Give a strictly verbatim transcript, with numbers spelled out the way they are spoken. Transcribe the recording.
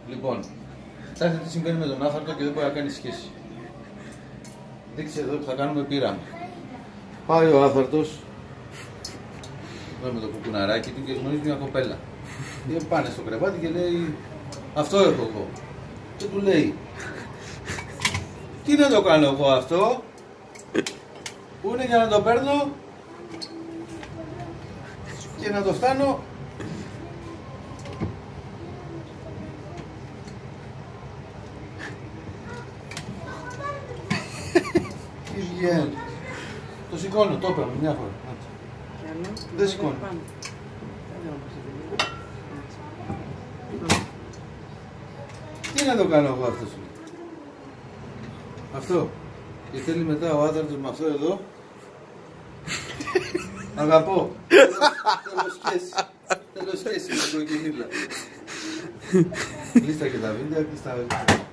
Λοιπόν, κοιτάξτε τι συμβαίνει με τον άφαρτο και δεν μπορεί να κάνει σχέση. Δείξτε εδώ που θα κάνουμε πείραμα. Πάει ο άφαρτος εδώ με το κουκουναράκι του και γνωρίζει μια κοπέλα. Και πάνε στο κρεβάτι και λέει αυτό έχω εγώ. Και του λέει τι να το κάνω εγώ αυτό που είναι για να το παίρνω και να το φτάνω τι βγαίνει. Το σηκώνω, το έπαιρνε μια φορά. Δεν σηκώνω. Τι να το κάνω εγώ αυτό σου. Αυτό. Και θέλει μετά ο άδερτος με αυτό εδώ. Αγαπώ. Θέλω σχέση. Θέλω σχέση με την κοκκινίλα. Κλείστα και τα βίντεο, κλείστα.